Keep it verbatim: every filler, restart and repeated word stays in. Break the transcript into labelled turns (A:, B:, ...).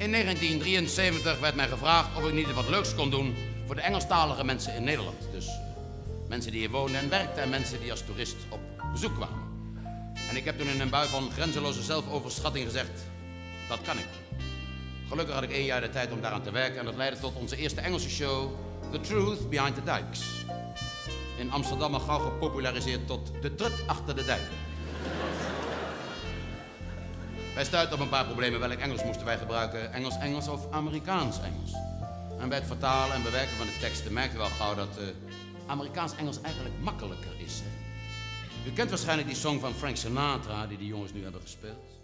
A: In negentien drieënzeventig werd mij gevraagd of ik niet wat leuks kon doen voor de Engelstalige mensen in Nederland. Dus uh, mensen die hier woonden en werkten en mensen die als toerist op bezoek kwamen. En ik heb toen in een bui van grenzeloze zelfoverschatting gezegd, dat kan ik. Gelukkig had ik één jaar de tijd om daaraan te werken en dat leidde tot onze eerste Engelse show, The Truth Behind the Dikes. In Amsterdam al gauw gepopulariseerd tot De Trut achter de dijken. Wij stuitten op een paar problemen. Welk Engels moesten wij gebruiken? Engels-Engels of Amerikaans-Engels? En bij het vertalen en bewerken van de teksten merkten we al gauw dat uh, Amerikaans-Engels eigenlijk makkelijker is. Hè? U kent waarschijnlijk die song van Frank Sinatra die die jongens nu hebben gespeeld.